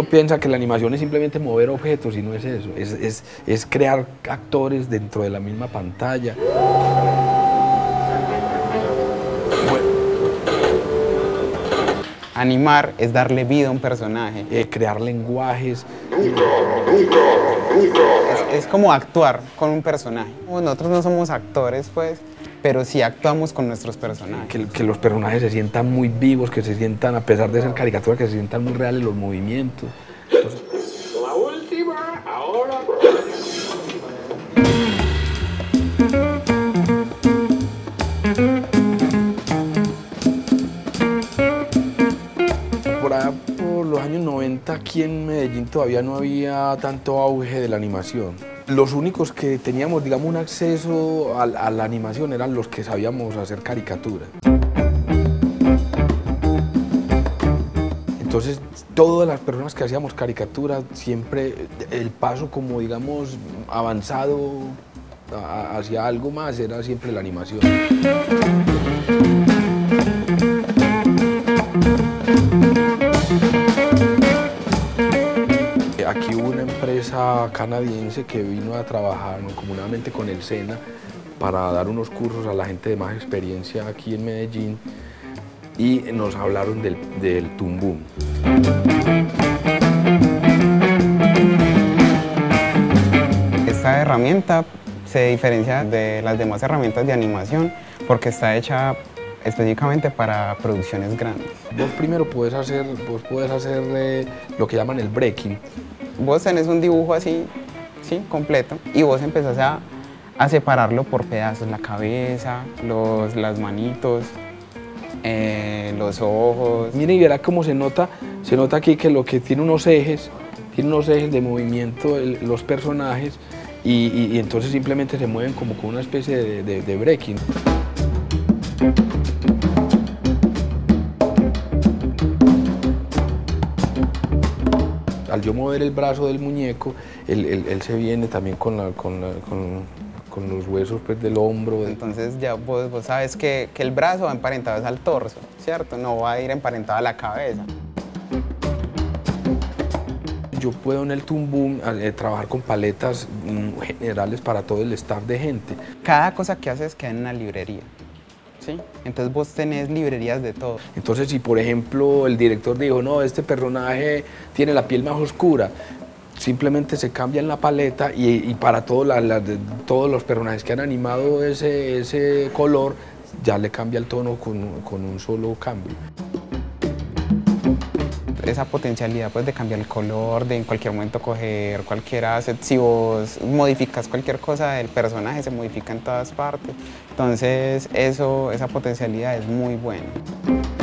uno piensa que la animación es simplemente mover objetos y no es eso, es crear actores dentro de la misma pantalla. Animar es darle vida a un personaje. Crear lenguajes. Es como actuar con un personaje. Nosotros no somos actores, pues, pero sí actuamos con nuestros personajes. Que los personajes se sientan muy vivos, que se sientan, a pesar de ser caricaturas, que se sientan muy reales los movimientos. Entonces, La última, ahora. por los años 90 aquí en Medellín todavía no había tanto auge de la animación. Los únicos que teníamos, digamos, un acceso a la animación eran los que sabíamos hacer caricatura. Entonces, todas las personas que hacíamos caricatura, siempre el paso como, digamos, avanzado hacia algo más era siempre la animación. Aquí hubo una empresa canadiense que vino a trabajar comunamente con el SENA para dar unos cursos a la gente de más experiencia aquí en Medellín y nos hablaron del Toon Boom. Esta herramienta se diferencia de las demás herramientas de animación porque está hecha específicamente para producciones grandes. Vos primero puedes hacer lo que llaman el breaking. Vos tenés un dibujo así, ¿sí? Completo, y vos empezás a separarlo por pedazos, la cabeza, las manitos, los ojos. Miren y verá cómo se nota aquí que lo que tiene unos ejes de movimiento los personajes y entonces simplemente se mueven como con una especie de breaking. Al yo mover el brazo del muñeco, él se viene también con los huesos, pues, del hombro. Entonces ya vos sabes que el brazo va emparentado al torso, ¿cierto? No va a ir emparentado a la cabeza. Yo puedo en el Toon Boom trabajar con paletas generales para todo el staff de gente. Cada cosa que haces queda en una librería, ¿sí? Entonces vos tenés librerías de todo. Entonces, si por ejemplo el director dijo, no, este personaje tiene la piel más oscura, simplemente se cambia en la paleta y para todos los personajes que han animado ese color, ya le cambia el tono con un solo cambio. Esa potencialidad, pues, de cambiar el color, de en cualquier momento coger cualquier asset, si vos modificas cualquier cosa del personaje, se modifica en todas partes. Entonces esa potencialidad es muy buena.